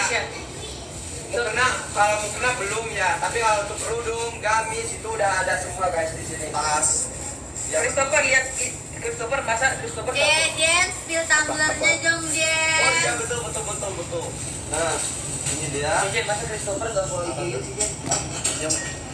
ya. Kalau mukena belum ya, tapi kalau untuk kerudung, gamis itu udah ada semua guys di sini. Tas. Ya. Christopher lihat Christopher masa Christopher. Jen, spill tumblernya dong Jen. Oh iya betul. Nah, ini dia. Jen masa Christopher nggak follow IG sih Jen?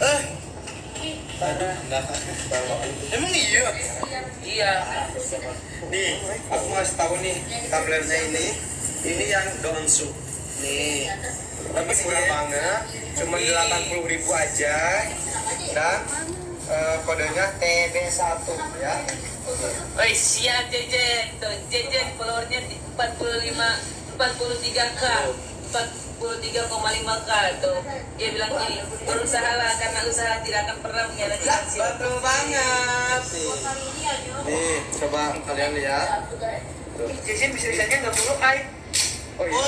Emang iya? Iya. Nih, aku ngasih tahu nih tumblernya ini yang Donsu. Nih, tapi murah banget, cuma 80.000 aja dan kodenya TB1 ya. Oh siap Jen, tuh Jen followernya 43k, 43,5k tuh. Dia bilang gini, berusahalah karena usaha tidak akan pernah mengkhianati hasil. Betul banget. Nih, coba kalian lihat. Jen bisa-bisanya nggak follow ay. Oh iya.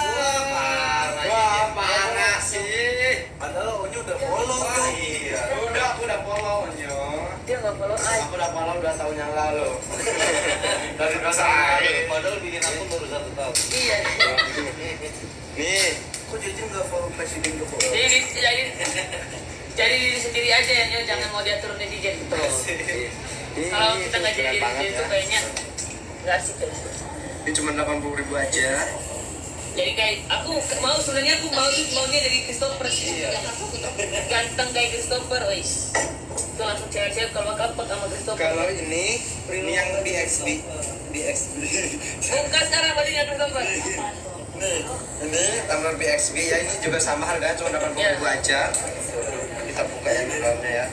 Wah, parah sih. Padahal Onyo udah follow. Iya. Aku udah follow Onyo. Dia nggak follow ay. Aku udah follow 2 tahun yang lalu. Dari padahal bikin akun baru 1 tahun. Iya. Nih, kok Jejen nggak follow Presiden Jokowi? Jadi diri sendiri aja ya, Nyo. Jangan mau diatur netizen. Kalau kita nggak jadi diri sendiri itu kayaknya nggak asik ya. Ini cuma 80.000 aja. Jadi kayak aku sebenarnya maunya dari Christopher sih. Ganteng kayak Christopher, wis. Itu langsung cewek-cewek kalau kapok sama Christopher. Kalau ini yang BXB. Buka sekarang bajunya Christopher. Ini tumbler BXB ya, ini juga sama harganya cuma 80.000 aja. Kita buka yang di dalamnya ya.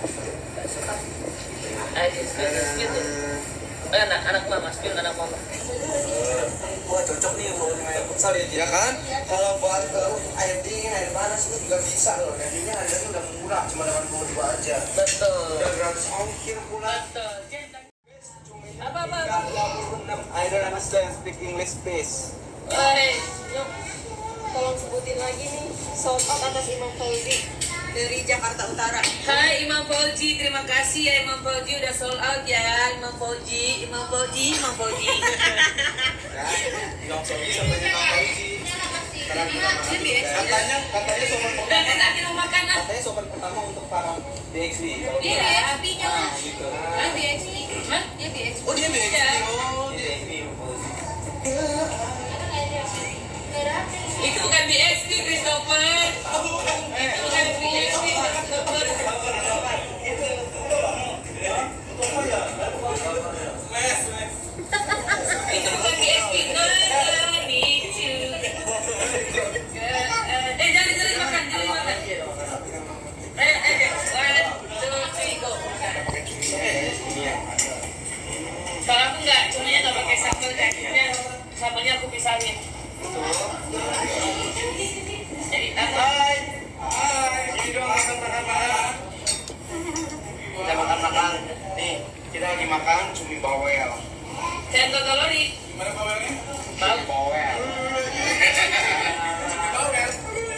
Gitu. Anak mama, spill anak mama. Wah cocok nih mau main futsal ya. Ya kan? Kalau buat air dingin, air panas ini juga bisa loh. Jadinya harganya udah murah, cuma 80.000 aja. Betul. Udah gratis ongkir pula. Betul. Apa? I don't understand speak English please. Yuk, tolong sebutin lagi nih sold out atas Imam Fauzi dari Jakarta Utara. Hai Imam Fauzi, terima kasih ya Imam Fauzi udah sold out ya Imam Fauzi. Yang Fauzi sama Imam Fauzi. Katanya sobat pertama. Udah nanti mau makan ah. Katanya sobat pertama untuk para BXB. Dia BXB-nya mas. Gitu. Kan BXB. Hah? Dia BXB. Oh dia BXB. Oh dia Itu bukan BXB Christopher. Itu bukan BXB Christopher. Itu bukan BXB. Jangan makan. Kalau aku nggak, cumanya nggak pakai sambal kan? Sambalnya aku pisahin. Jadi apa? Hai, ini dong makan. Kita makan. Nih, kita lagi makan cumi bawel. Cendol kalori. Gimana bawelnya? Bawel. Bawel.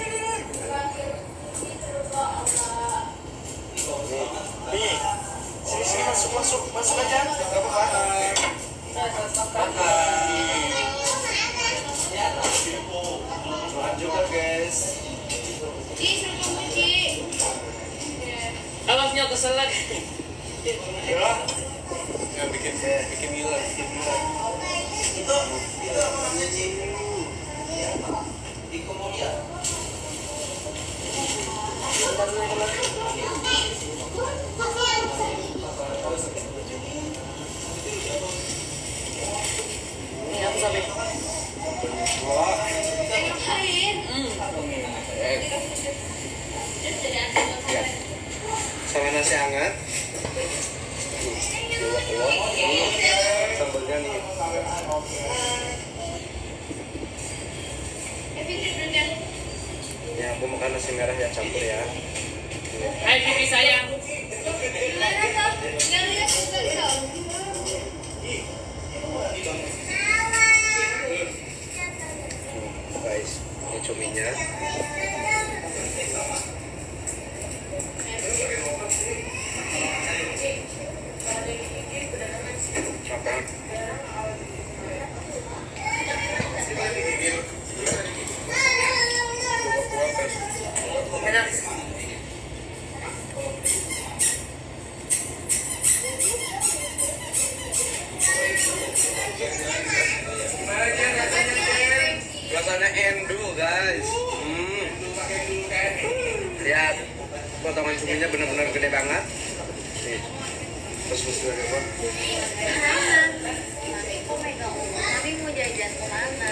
Nih, sini masuk aja. Gak apa-apa. Makan juga guys. Awasnya kesel lagi. Ya. Ya bikin gila. Itu namanya Ci. Di Komodia. Ini aku sampai. Ya. Sama nasi hangat. Sambalnya nih. Ya, aku makan nasi merah ya campur ya. Hai pipi sayang. Guys, ini cuminya. Makan. dulu guys. Lihat potongan cuminya benar-benar gede banget. Nih. Terus dari apa? Mami mau jajan kemana?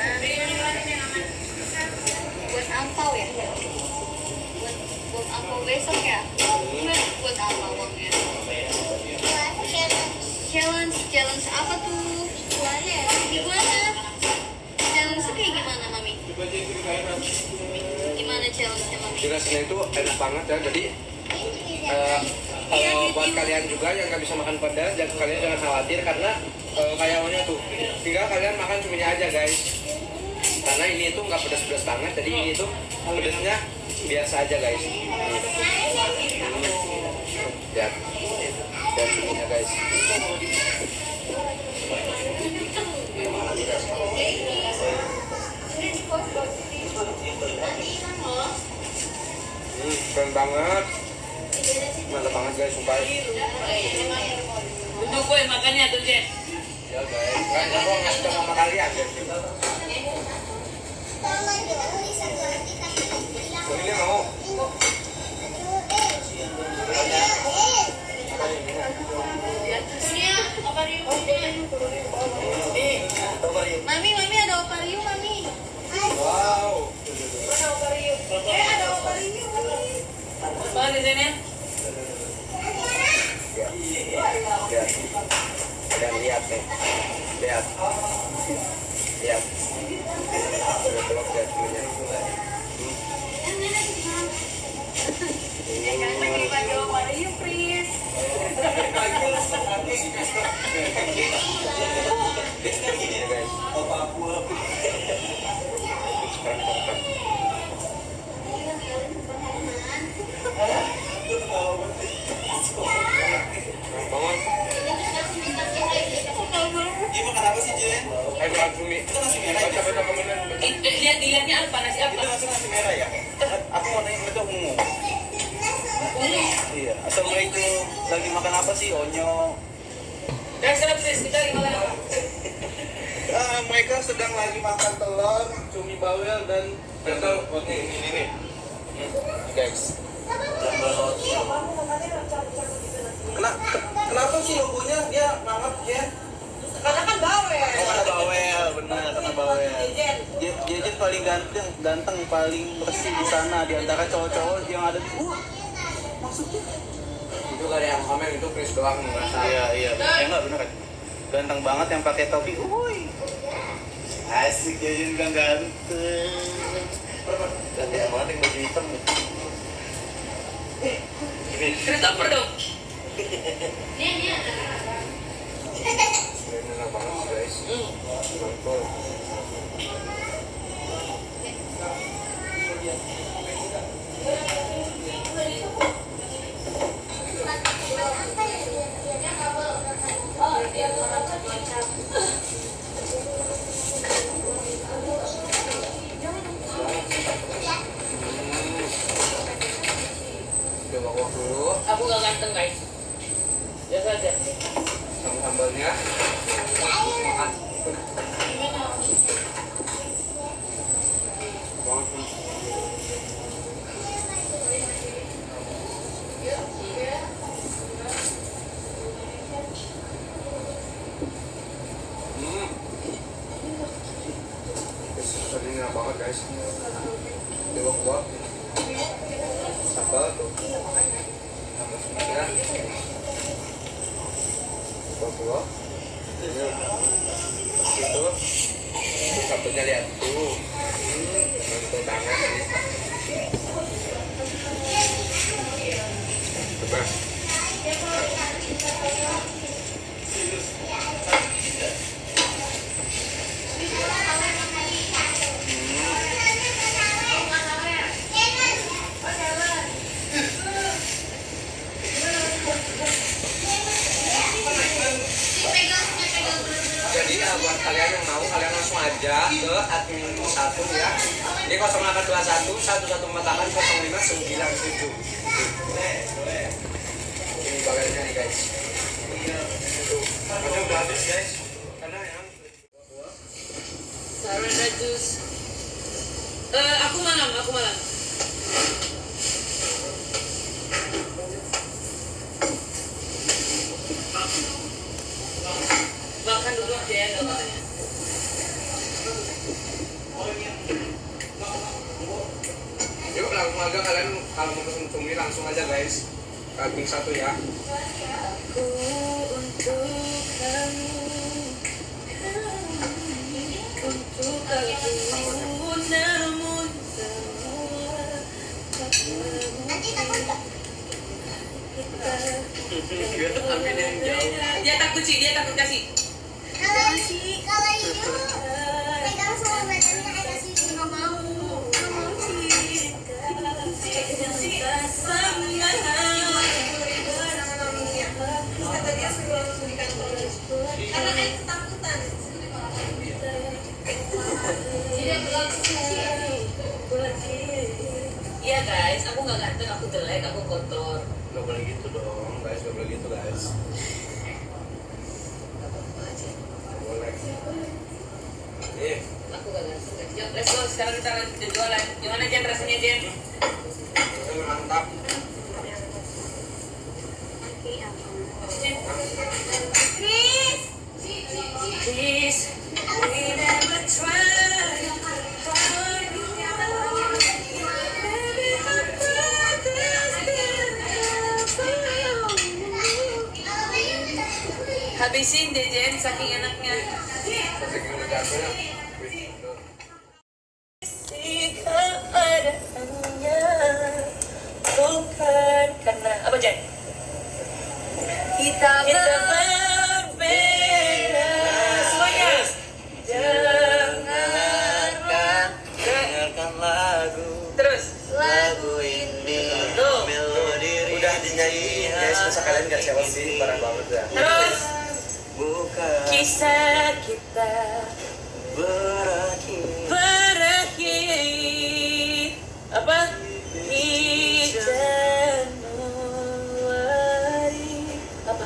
Buat angpau ya? Buat angpau besok ya? Buat apa uangnya? Challenge apa tuh? Gimana? Challenge kayak gimana Mami? Gimana challenge-nya Mami? Di rasanya itu enak banget ya. Jadi kalau buat kalian juga yang nggak bisa makan pedas, kalian jangan khawatir karena kayaknya tuh tinggal kalian makan cuminya aja guys. Karena ini tuh nggak pedas-pedas banget, jadi ini tuh pedasnya biasa aja guys. Lihat cuminya guys. Keren banget. Mantap banget guys, sumpah. Tunggu boy makannya tuh Jen. Ya guys, kan aku ngasih tau sama kalian guys. Ini mau. Mami ada oparium Mami. Wow. Ada oparium. Ada oparium Mami. Apa di sini? Lihat. Dan lihat nih. Lihat. Lihat. Udah telok lihat cuminya. Ya kan lagi pakai oparium Pris. Ini guys. Bangun. Ini makan apa sih, Jen? Ayo makan cumi. Itu nasi merah ya? Baca komentar. Dilihatnya apa nasi Itu apa? nasi merah ya? Aku mau nanya itu ungu. Iya. Assalamualaikum. Lagi makan apa sih, Onyo? Guys, Pris kita lagi makan apa? Mereka sedang lagi makan telur, cumi bawel dan ini nih. Guys. Kenapa sih logonya dia mangap ya? Karena kan bawel. Oh, karena bawel, benar, karena bawel. Jejen paling ganteng, paling bersih di sana di antara cowok-cowok yang ada di maksudnya? Itu kali yang komen itu Chris doang merasa. Iya. Enggak benar kan? Ganteng banget yang pakai topi. Uy. Asik Jejen bilang ganteng. Dan yang mana yang baju hitam? Chris apa dong? Enak banget guys. Mantap. Coba kuah dulu Aku gak ganteng guys. Biasa aja. sama sambalnya. Makan. Ini enak banget guys. Coba kuah. Sambal tuh. Ya. Kuah. Itu. Tuh sambelnya lihat tuh. Mantap banget nih. Coba. Jadi buat kalian yang mau, kalian langsung aja ke admin 1 ya. Ini 0821 1148 0597. Ini bagiannya nih guys. Karena udah habis guys. Karena yang Sarana jus. Aku malam. Makan dulu aja ya, nggak apa-apa. Yuk langsung aja kalian kalau mau pesen cumi langsung aja guys. Kambing 1 ya. Aku untuk kamu, untuk aku, namun semua tak mungkin. Biar ambil yang jauh. Dia takut kasih. Kalau itu pegang semua badannya kayak kasih nggak mau. Karena saya ketakutan. Iya guys, aku nggak ganteng, aku jelek, aku kotor. Gak boleh gitu dong guys, gak boleh gitu guys. Gak boleh. Nih, Aku gak ganteng guys. Yuk, let's go. Sekarang kita lanjut ke jualan. Gimana Jen rasanya Jen? ini mantap. Chris, Please, we never tried. Habisin deh Jen, saking enaknya. Kasih gini jatuhnya. Keadaannya bukan karena apa Jen? kita Berbeda semuanya. Dengarkan lagu Terus ini. Tuh. Melodi Udah dinyanyi guys, masa kalian gak siapa sih? Parah banget ya. terus bukan kisah kita berakhir. berakhir apa di Januari apa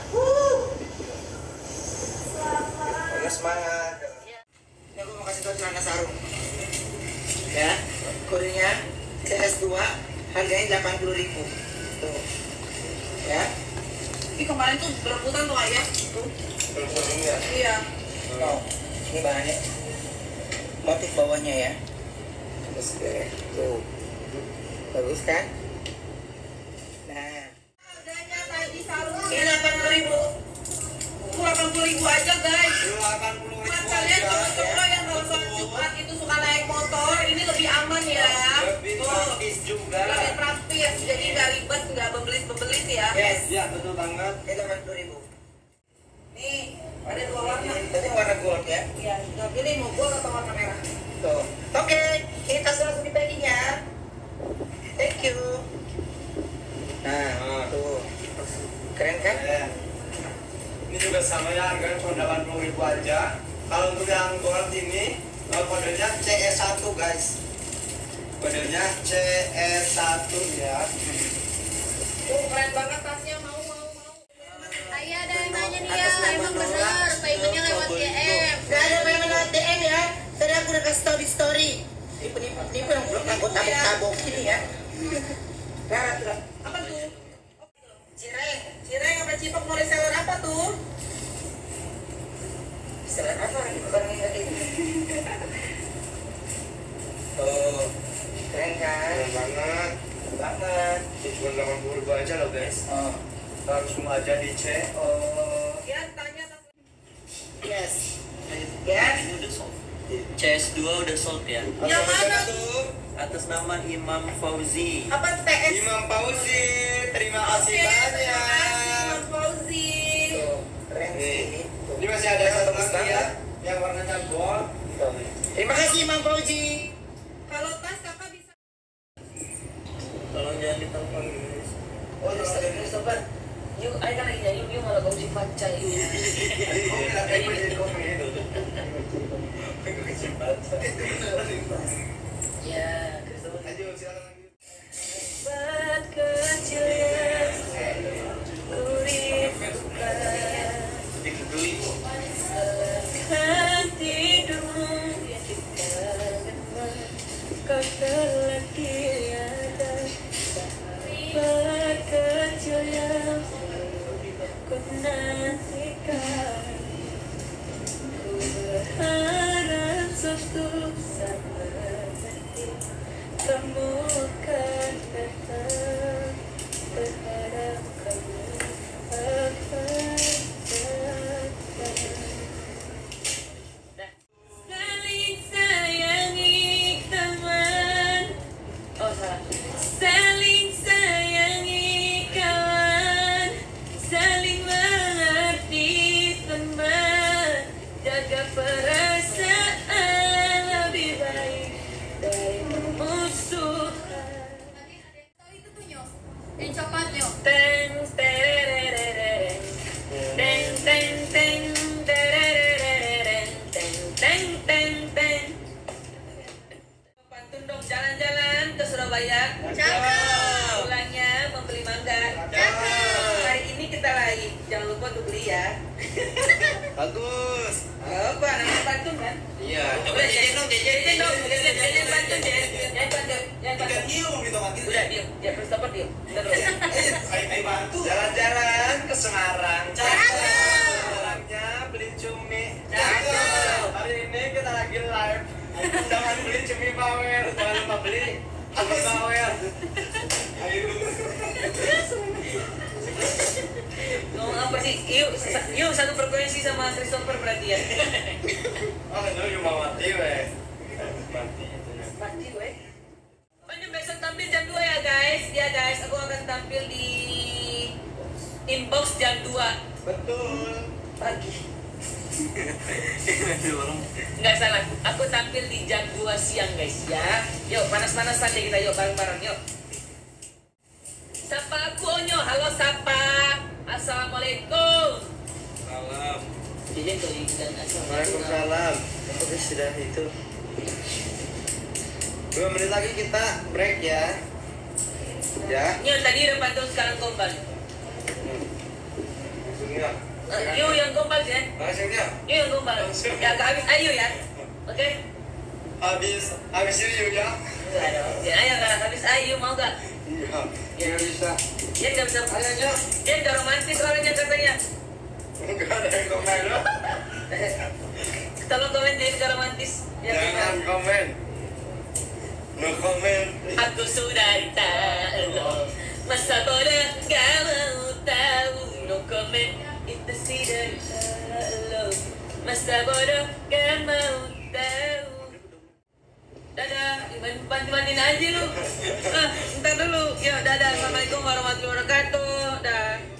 Ayo semangat. Ini aku mau kasih tau celana sarung. Ya, kodenya CS2, harganya 80.000. Tuh. Ya. Ini kemarin tuh berebutan tuh ayah. Belum ya. Iya. Tuh. Ini bahannya. Motif bawahnya ya. Terus deh. Tuh. Bagus kan? Nah. Harganya tadi sarung ini 80.000. 80.000 aja guys. 80.000 Buat kalian cowok-cowok yang kalau sholat Jumat itu suka naik motor, ini lebih aman ya. Lebih praktis juga. Lebih praktis, jadi nggak ribet, nggak bebelit ya. Yes. Ya betul banget. Ini 80.000. Nih, ada 2 warna. Ini warna gold ya. Iya, nggak pilih mau gold atau warna merah. Tuh. Oke, ini tas langsung di packing ya. Thank you. Nah, tuh. Keren kan? Ya. Ini juga sama ya, harganya cuma 80.000 aja. Kalau untuk yang gold ini, kodenya CE1 guys. Kodenya CE1 ya. Tuh, keren banget tasnya, mau. Ayah ada yang nanya nih ya, emang bener paymentnya lewat DM. Gak ada yang lewat DM ya. Tadi aku udah kasih tau di story. Tipe yang belum aku tabok-tabok ini ya. Nah, Apa tuh? Cireng apa cipok mau reseller apa tuh? Setelah apa lagi barang ini? Oh, keren kan? Keren banget. Banget. Cuma 80.000 aja loh guys. Oh, Langsung aja di CO. Ya, tanya yes. Ya. Ini udah sold. CS2 udah sold ya. Yang mana tuh? Atas nama Imam Fauzi. apa TS? Imam Fauzi, terima kasih Oke, banyak. terima kasih Mas Fauzi. Tuh, keren Nih, sih. ini masih ada satu lagi ya, yang warnanya gold. Terima kasih Imam Fauzi. Kalau tas kakak bisa. Tolong jangan ditelepon guys. oh Christopher yuk ayo kan lagi nyanyi yuk malah gongsi pacai ya Christopher Ayo silakan lagi. Bat kecilnya kurindukan Dikegeli. Kan tidurmu yang kita kenal. Kau lelaki ada sahabat kecil yang ku nantikan. Ku berharap suatu saat nanti kamu akan datang. Berharap kamu akan datang. Saling sayangi teman. Oh salah. Saling sayangi kawan. Saling mengerti teman. Jaga perasaan lebih baik dari musuhan. Itu tuh nyok, yang coklat nyok. Teng terererereng. Teng teng teng terererereng. Teng teng teng teng. Pantun dong, jalan-jalan ke Surabaya. Cakep. Pulangnya membeli mangga. Cakep. Hari ini kita live, jangan lupa untuk beli ya. Bagus. Apa namanya pantun kan? Iya. Udah jajan dong, jajan dong, jajan pantun, jajan pantun. Ikan hiu gitu mati. Udah diem, ya Christopher diem. Udah dulu. Ayo bantu. Jalan-jalan ke Semarang. Cakep. Jalannya beli cumi. Cakep. Hari ini kita lagi live. Jangan beli cumi bawel. Jangan lupa beli cumi bawel. Ayo. Ngomong apa sih? Yuk satu frekuensi sama Christopher berarti ya. Oh, itu mau mati weh. Mati itu. Mati gue. Pokoknya besok tampil jam 2 ya guys. Ya guys, aku akan tampil di inbox jam 2 Betul. pagi. Nggak salah, aku tampil di jam 2 siang guys ya. Yuk panas-panas saja kita yuk bareng-bareng yuk. Sapa Konyo, halo Sapa. Assalamualaikum. Salam. Jadi tuh dan assalamualaikum. Waalaikumsalam. Oke, sudah itu. 2 menit lagi kita break ya. Ya. Nyo tadi udah pantun sekarang gombal. Iya. Yuk yang gombal ya. Langsungnya. Yuk yang gombal. Ya gak habis ayo ya. Oke? Habis ini ya. Enggak dong. Ya ayo gak habis ayo mau gak? Iya. Iya bisa. Dia nggak bisa. Ayo. Dia nggak romantis orangnya katanya. Enggak ada yang komen loh. Tolong komen dia nggak romantis. Ya, Jangan komen. No comment. aku sudah tahu. Masa bodoh gak mau tahu. No comment itu sih dari lo. Masa bodoh gak mau tahu. Dadah, bantu-bantuin aja lu. Ntar dulu. Ya, dadah. Assalamualaikum warahmatullahi wabarakatuh. Dah.